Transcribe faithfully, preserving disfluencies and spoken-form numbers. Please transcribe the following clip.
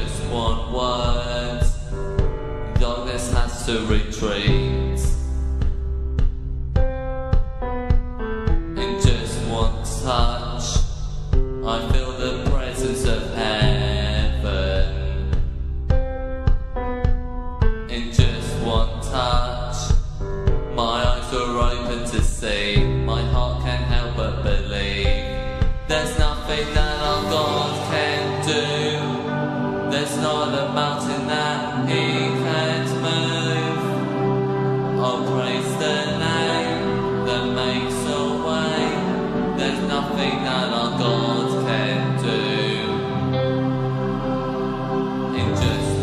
just one word, darkness has to retreat. In just one touch, I feel the presence of heaven. In just one touch, my eyes are open to see. My heart can't help but believe. There's nothing that our God can do. There's not a mountain that He can't move. I'll praise the name that makes a way. There's nothing that our God can do. In just